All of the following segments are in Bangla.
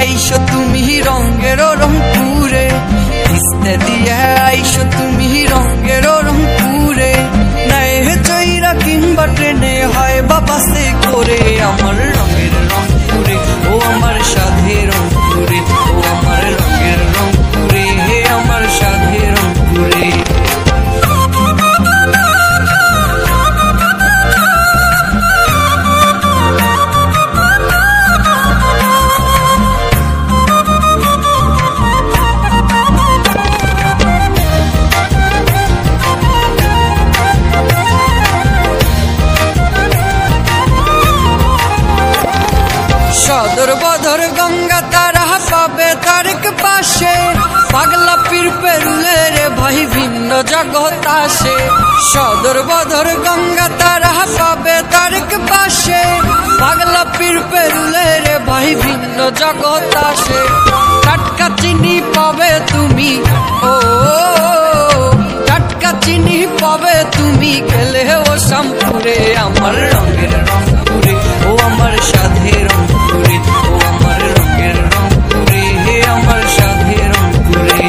আইসো তুমি রঙের রংপুরে, কিস্তে দিয়ে আইসো তুমি রঙের রংপুরে। নাই চৈরা কিংবা ট্রেনে হয় বা বাসে করে, আমার রঙের রংপুরে ও আমার সাধে রংপুরে, ও আমার রঙের রংপুরে হে আমার সাধে রংপুরে। সদর বদর গঙ্গা তারা পাবে তারেক পাশে, পাগলা পীর পেরুলে রে ভাই ভিন্ন জগৎ আসে। সদর বদর গঙ্গা তারা পাবে তারেক পাশে, পাগলা পীর পেরুলে রে ভাই ভিন্ন জগৎ আসে। টাটকা চিনি পাবে তুমি, ও টাটকা চিনি পাবে তুমি গেলে ও শ্যামপুরে, আমার রঙের রংপুরে ও আমার সাধে রংপুরে, ও আমার রঙের রংপুরে হে আমার সাধে রংপুরে।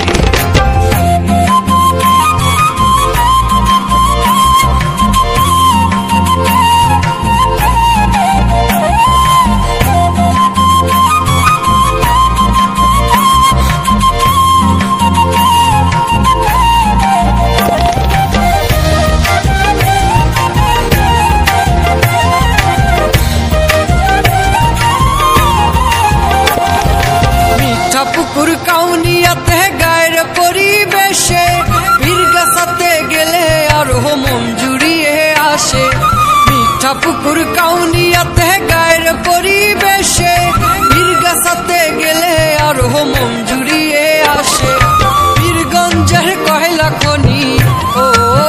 পুকুর কাউনিয়াতে গায়ের পরিবেশে, বীরগাছাতে গেলে আরো মন জুড়িয়ে আসে। মিঠা পুকুর কাউনিয়াতে গায়ের পরিবেশে, বীরগাছাতে গেলে আরো মন জুড়িয়ে আসে। বীরগঞ্জের কয়লা খনি, ও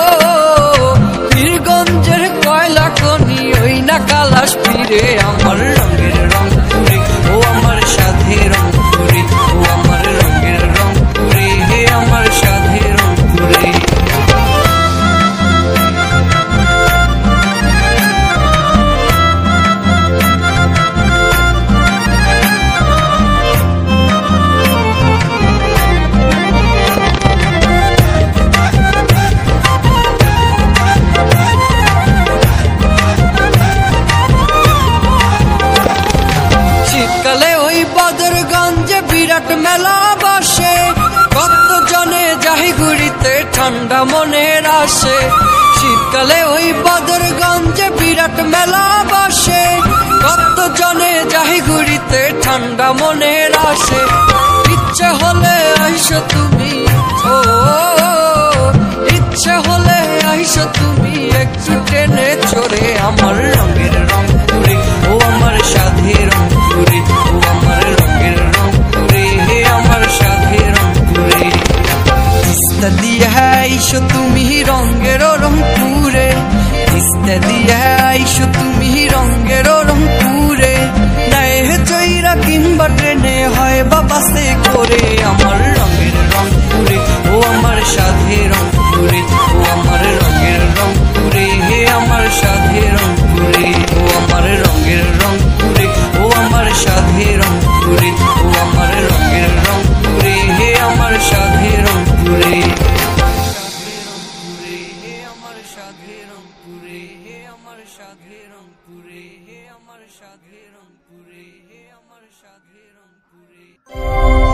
বীরগঞ্জের কয়লা খনি ওই না কালাস পীরে, আমার রঙের রংপুরে ও আমার সাধে রংপুরে, ও আমার রঙের রংপুরে হে আমার সাধে রংপুরে। শীতকালে ওই বদরগঞ্জে বিরাট মেলা বসে, কত জনে যাই ঘুরিতে ঠান্ডা মনের আসে। শীতকালে ওই বদরগঞ্জে বিরাট মেলা বসে, কত জনে যাই ঘুরিতে ঠান্ডা মনের আসে। ইচ্ছে হলে আইসো তুমি, ও ইচ্ছে হলে আইসো তুমি একটু টেনে চড়ে, আমার রঙের রংপুরে ও আমার সাধে রংপুরে, ও আমার রঙের রংপুরে হে আমার সাধে রংপুরে। কিস্তে দিয়ে আইসো তুমি রঙের রংপুরে, কিস্তে দিয়ে আইসো তুমি রঙের রংপুরে। নাই চৈরা কিংবা ট্রেনে হয় বা বাসে করে, আমার রঙের রংপুরে ও আমার সাধে রংপুরে, ও আমার রঙের রংপুরে হে আমার সাধে রংপুরে, ও আমার রঙের রংপুরে ও আমার সাধে রংপুরে, ও আমার রঙের রংপুরে হে আমার সাধে রংপুরে। হে আমার সাধে রংপুরে, হে আমার সাধে রংপুরে, হে আমার সাধে রংপুরে, হে আমার সাধে রংপুরে।